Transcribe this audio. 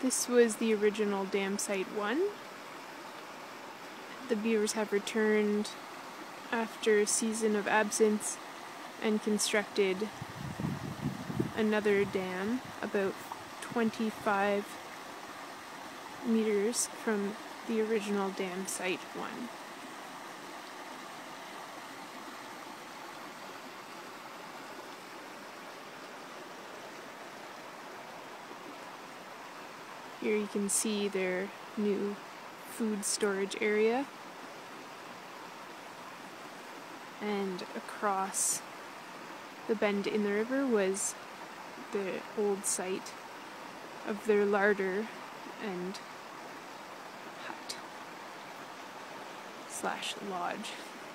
This was the original dam site 1. The beavers have returned after a season of absence and constructed another dam about 25 meters from the original dam site 1. Here you can see their new food storage area, and across the bend in the river was the old site of their larder and hut / lodge.